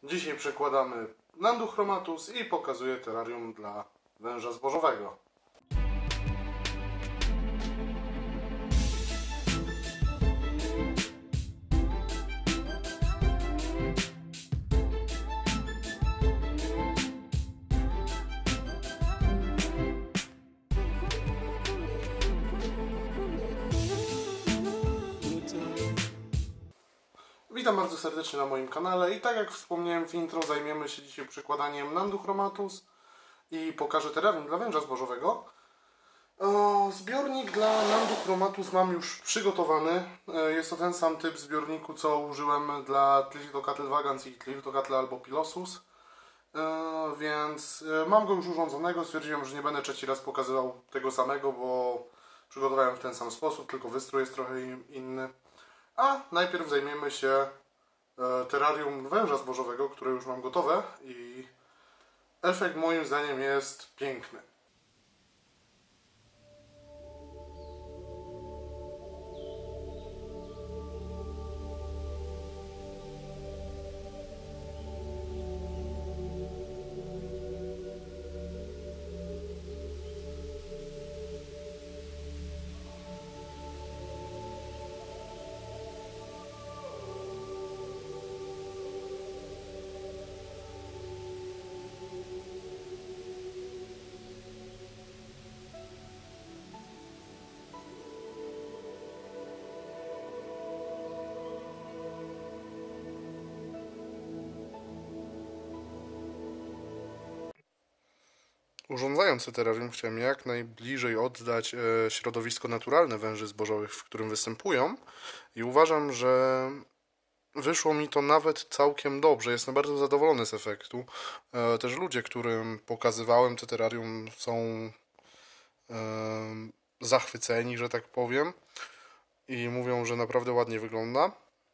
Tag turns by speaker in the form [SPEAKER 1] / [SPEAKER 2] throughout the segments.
[SPEAKER 1] Dzisiaj przekładamy Nandu chromatus i pokazuję terrarium dla węża zbożowego. Witam bardzo serdecznie na moim kanale i tak jak wspomniałem w intro, zajmiemy się dzisiaj przykładaniem Nandu chromatus i pokażę terrarium dla węża zbożowego. Zbiornik dla Nandu chromatus mam już przygotowany. Jest to ten sam typ zbiorniku, co użyłem dla Tliltocatl vagans i Tliltocatl albopilosus. Więc mam go już urządzonego. Stwierdziłem, że nie będę trzeci raz pokazywał tego samego, bo przygotowałem w ten sam sposób, tylko wystrój jest trochę inny. A najpierw zajmiemy się terrarium węża zbożowego, które już mam gotowe i efekt moim zdaniem jest piękny. Urządzając terrarium chciałem jak najbliżej oddać środowisko naturalne węży zbożowych, w którym występują i uważam, że wyszło mi to nawet całkiem dobrze. Jestem bardzo zadowolony z efektu. Też ludzie, którym pokazywałem te terrarium, są zachwyceni, że tak powiem, i mówią, że naprawdę ładnie wygląda.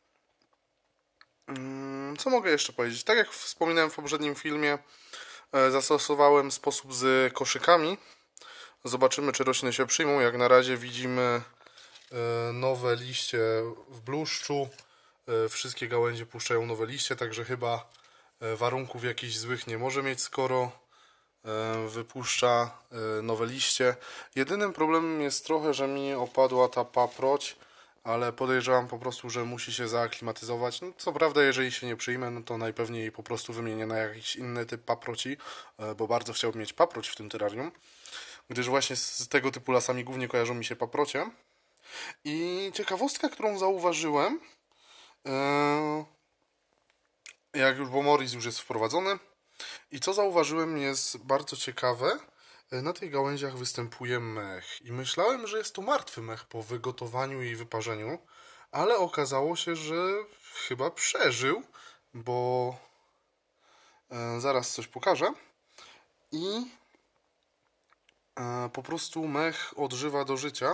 [SPEAKER 1] Co mogę jeszcze powiedzieć? Tak jak wspominałem w poprzednim filmie, zastosowałem sposób z koszykami. Zobaczymy, czy rośliny się przyjmą. Jak na razie widzimy nowe liście w bluszczu. Wszystkie gałęzie puszczają nowe liście, także chyba warunków jakichś złych nie może mieć, skoro wypuszcza nowe liście. Jedynym problemem jest trochę, że mi opadła ta paproć, ale podejrzewam po prostu, że musi się zaaklimatyzować. No, co prawda, jeżeli się nie przyjmę, no to najpewniej po prostu wymienię na jakiś inny typ paproci, bo bardzo chciałbym mieć paproć w tym terrarium, gdyż właśnie z tego typu lasami głównie kojarzą mi się paprocie. I ciekawostka, którą zauważyłem, bo Morris już jest wprowadzony, i co zauważyłem, jest bardzo ciekawe. Na tych gałęziach występuje mech i myślałem, że jest to martwy mech po wygotowaniu i wyparzeniu, ale okazało się, że chyba przeżył, bo zaraz coś pokażę i po prostu mech odżywa do życia,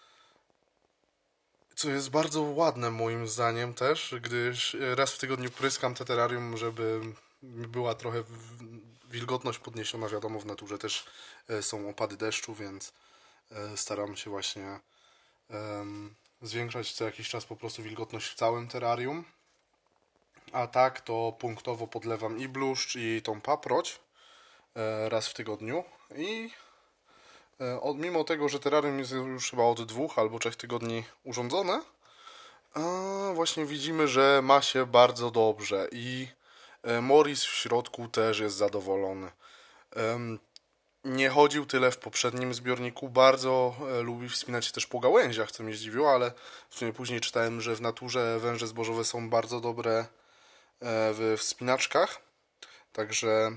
[SPEAKER 1] co jest bardzo ładne moim zdaniem też, gdyż raz w tygodniu pryskam te terrarium, żeby była trochę wilgotność podniesiona. Wiadomo, w naturze też są opady deszczu, więc staram się właśnie zwiększać co jakiś czas po prostu wilgotność w całym terrarium. A tak to punktowo podlewam i bluszcz, i tą paproć raz w tygodniu. I mimo tego, że terrarium jest już chyba od 2 albo 3 tygodni urządzone, właśnie widzimy, że ma się bardzo dobrze i Morris w środku też jest zadowolony. Nie chodził tyle w poprzednim zbiorniku, bardzo lubi wspinać się też po gałęziach, co mnie zdziwiło, ale w sumie później czytałem, że w naturze węże zbożowe są bardzo dobre w wspinaczkach, także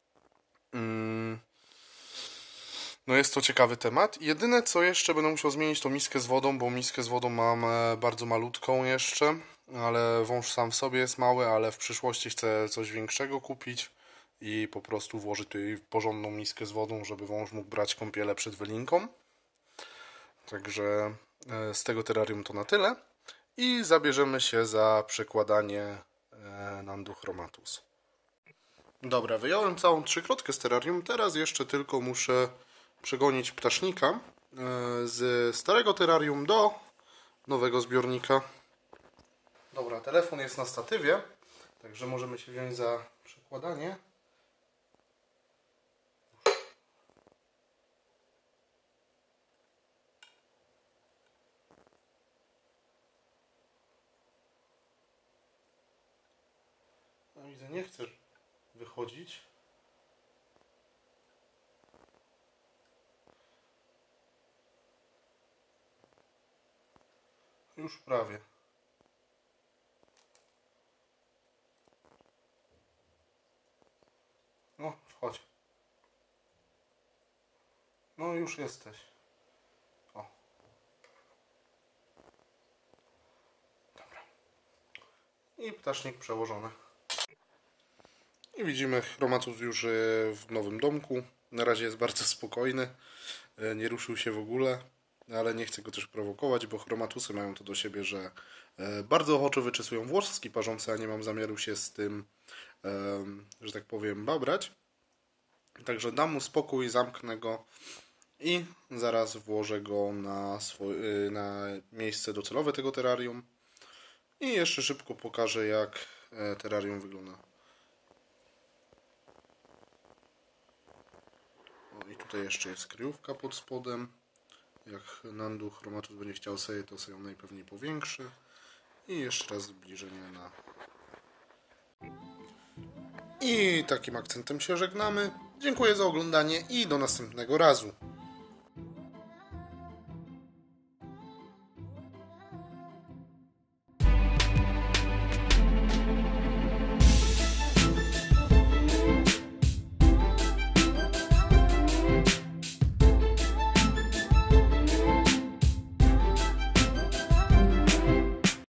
[SPEAKER 1] no jest to ciekawy temat. Jedyne co jeszcze będę musiał zmienić, to miskę z wodą, bo miskę z wodą mam bardzo malutką jeszcze, ale wąż sam w sobie jest mały, ale w przyszłości chcę coś większego kupić i po prostu włożyć tutaj porządną miskę z wodą, żeby wąż mógł brać kąpiele przed wylinką. Także z tego terrarium to na tyle i zabierzemy się za przekładanie Nandu chromatus. Dobra, wyjąłem całą trzykrotkę z terrarium, teraz jeszcze tylko muszę przegonić ptasznika z starego terrarium do nowego zbiornika. Dobra, telefon jest na statywie. Także możemy się wziąć za przekładanie. No widzę, nie chcesz wychodzić. Już prawie. No, wchodź. No, już jesteś. O. Dobra. I ptasznik przełożony. I widzimy Chromatus już w nowym domku. Na razie jest bardzo spokojny. Nie ruszył się w ogóle. Ale nie chcę go też prowokować, bo chromatusy mają to do siebie, że bardzo ochoczo wyczesują włoski parzące, a nie mam zamiaru się z tym, że tak powiem, babrać. Także dam mu spokój, zamknę go i zaraz włożę go na miejsce docelowe tego terrarium. I jeszcze szybko pokażę, jak terrarium wygląda. O, i tutaj jeszcze jest kryjówka pod spodem. Jak Nandu Chromatus będzie chciał sobie, to sobie ją najpewniej powiększy. I jeszcze raz zbliżenie na... I takim akcentem się żegnamy. Dziękuję za oglądanie i do następnego razu.